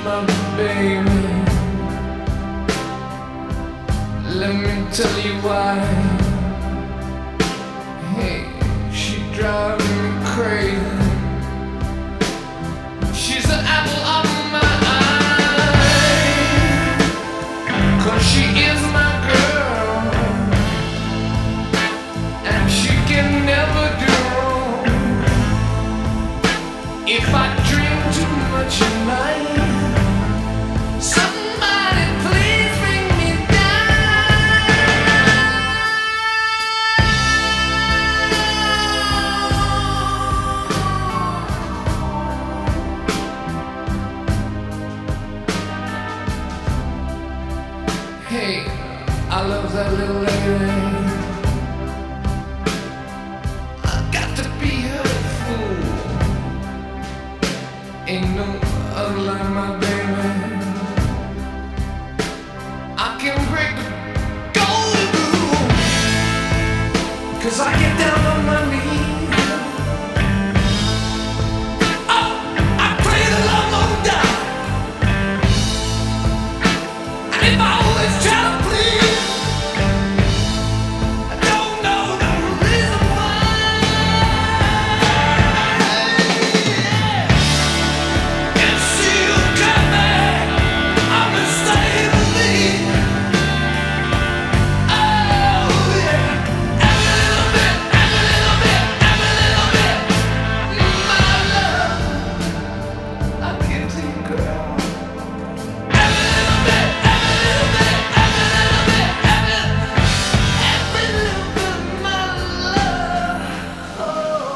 my baby. Let me tell you why. Hey, she drives me crazy. She's the apple of my eye, 'cause she is my girl, and she can never do wrong. If I drink too much at night, somebody please bring me down. Hey, I love that little lady. I got to be her fool. Ain't no other like my baby. I can break the golden rule, 'cause I get down on my knees. Oh, I pray the Lord won't die. And if I always try to please, I don't know the reason why. And she'll come back, I'm gonna stay with me. Oh yeah, every little bit, every little bit, every little bit. My love, I give to you, girl. Every little bit, every little bit, every little bit, every little bit of my love. Oh.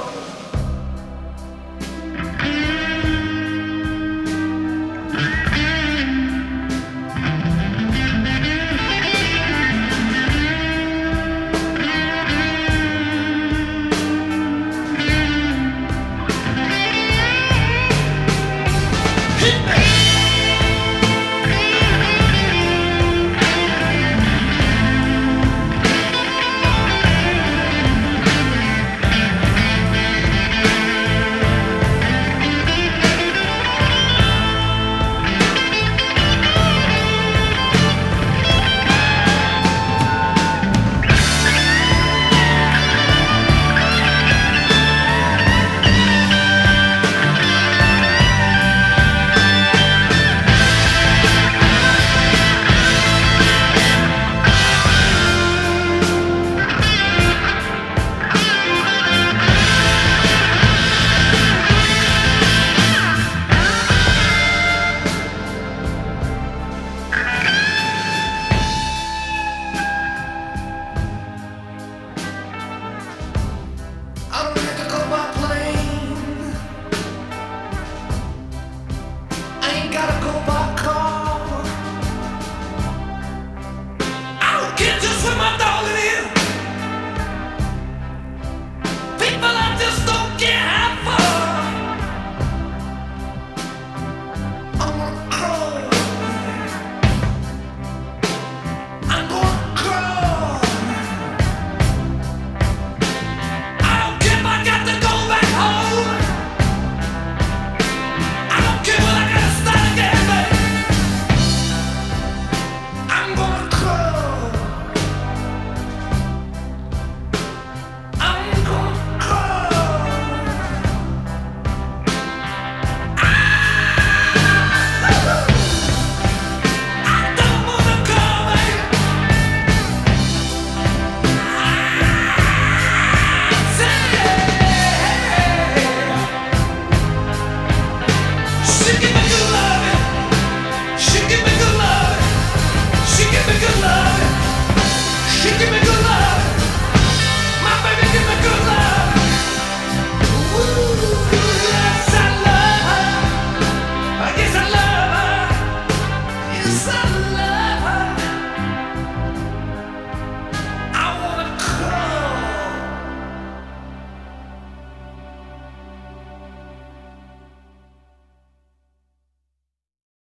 I don't have to go by plane. I ain't gotta go by car. I don't care just where my darling is. People, I just don't care how far. I'm gonna